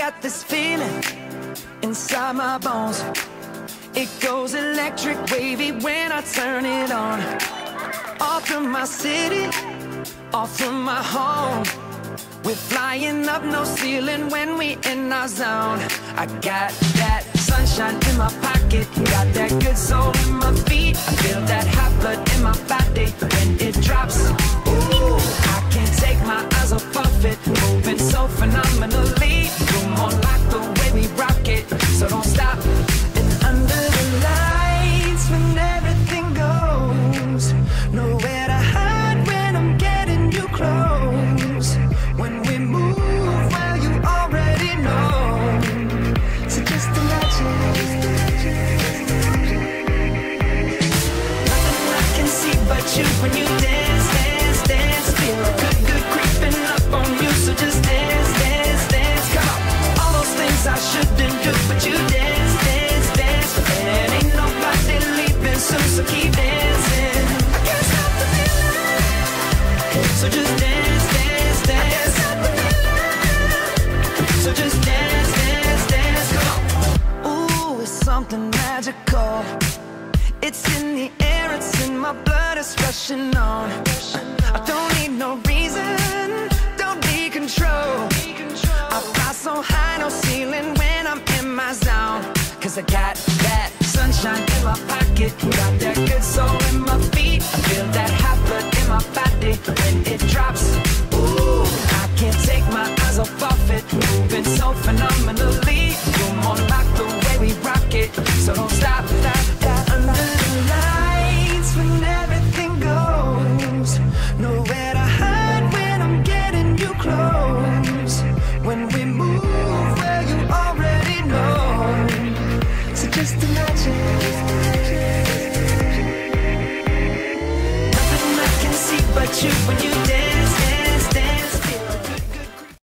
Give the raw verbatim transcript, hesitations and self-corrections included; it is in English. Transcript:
got this feeling inside my bones. It goes electric wavy when I turn it on. Off from my city, off from my home. We're flying up, no ceiling when we in our zone. I got that sunshine in my pocket, got that good soul in my feet. I feel that hot blood in my body when it drops. Ooh, I can't take my eyes off of it, moving so phenomenally. You're more like the way we rock it, so don't stop. And under the lights when everything goes, nowhere to hide when I'm getting you close. When we move, well, you already know. So just imagine. Nothing I can see but you when you dance, dance, dance. Feel good, good creeping up on you. So just dance, dance, dance. Come on. All those things I shouldn't do, but you dance, dance, dance. And ain't nobody leaving soon, so keep dancing. I can't stop the feeling. So just dance, dance, dance. So just dance, dance, dance, come on. Ooh, it's something magical. It's in the air, it's in my blood, it's rushing on. I don't need no reason, don't need control. I fly so high, no ceiling when I'm in my zone. Cause I got that sunshine in my pocket, got that good soul in my feet. I feel that hot blood in my body when it drops. Ooh, I can't take my eyes off of it, moving so phenomenally. You're more like the way we rock it, so don't stop, stop, stop. Under the lights when everything goes, nowhere to hide when I'm getting you close. When we move, well, you already know. So just imagine. Nothing I can see but you when